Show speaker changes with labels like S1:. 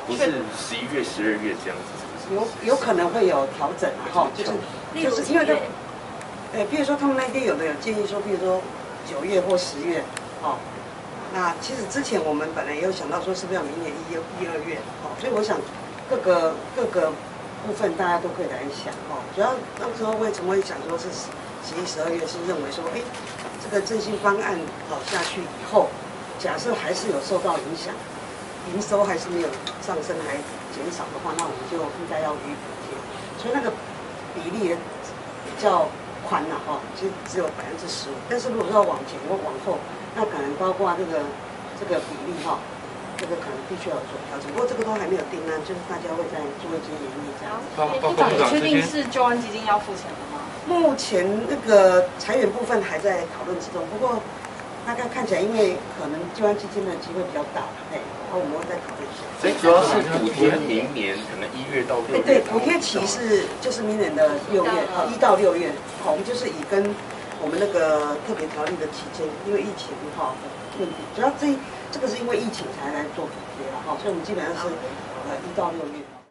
S1: 不是11月、12月这样子，是不
S2: 是？有可能会有调整哈，就是因为比如说他们那边有建议说，比如说9月或10月，哦，那其实之前我们本来也有想到说，是不是要明年1、2月，哦，所以我想各个部分大家都可以来想哦。主要那时候为什么会想说是11、12月，是认为说，这个振兴方案下去以后，假设还是有受到影响，营收还是没有上升还减少的话，那我们就应该要予以补贴。所以那个比例比较宽了哈，其实只有15%。但是如果说往前或往后，那可能包括这个比例哈，这个可能必须要做调整。不过这个都还没有定案，就是大家会再做一些研议这样。
S3: 部长，你确定是救援基金要付钱的吗？
S2: 目前那个裁员部分还在讨论之中，不过大概看起来，因为可能救援基金的机会比较大，然后我们会再考虑一下。
S1: 所以主要是补贴明年可能1月到6月。
S2: 对，补贴期就是明年的6月，1到6月。好，我们就是以跟我们那个特别条例的期间，因为疫情问题，主要这个是因为疫情才来做补贴了哈，所以我们基本上是1到6月。